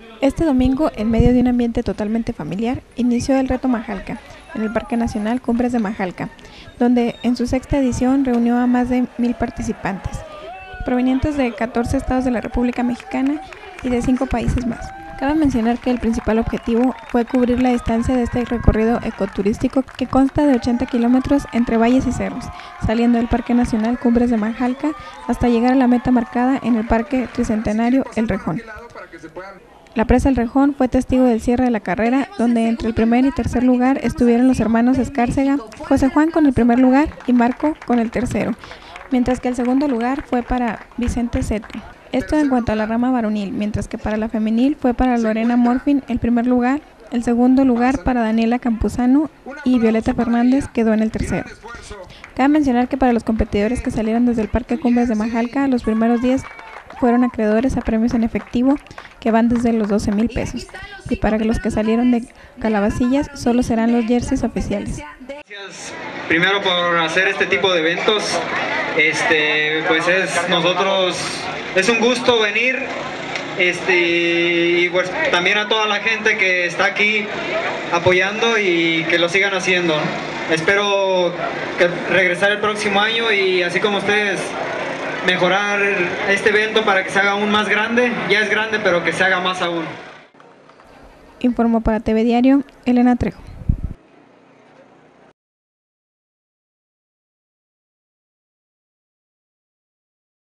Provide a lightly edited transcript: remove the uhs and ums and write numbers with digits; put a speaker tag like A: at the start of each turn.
A: Este domingo, en medio de un ambiente totalmente familiar, inició el Reto Majalca, en el Parque Nacional Cumbres de Majalca, donde en su sexta edición reunió a más de 1000 participantes, provenientes de 14 estados de la República Mexicana y de 5 países más. Cabe mencionar que el principal objetivo fue cubrir la distancia de este recorrido ecoturístico que consta de 80 kilómetros entre valles y cerros, saliendo del Parque Nacional Cumbres de Majalca hasta llegar a la meta marcada en el Parque Tricentenario El Rejón. La presa El Rejón fue testigo del cierre de la carrera, donde entre el primer y tercer lugar estuvieron los hermanos Escárcega, José Juan con el primer lugar y Marco con el tercero, mientras que el segundo lugar fue para Vicente Cetre. Esto en cuanto a la rama varonil, mientras que para la femenil fue para Lorena Morfin el primer lugar, el segundo lugar para Daniela Campuzano y Violeta Fernández quedó en el tercero. Cabe mencionar que para los competidores que salieron desde el Parque Cumbres de Majalca, los primeros 10 fueron acreedores a premios en efectivo que van desde los 12,000 pesos, y para los que salieron de Calabacillas solo serán los jerseys oficiales.
B: Gracias primero por hacer este tipo de eventos. Pues es un gusto venir, y pues también a toda la gente que está aquí apoyando y que lo sigan haciendo. Espero regresar el próximo año y así como ustedes mejorar este evento para que se haga aún más grande. Ya es grande, pero que se haga más aún.
A: Informó para TV Diario Elena Trejo.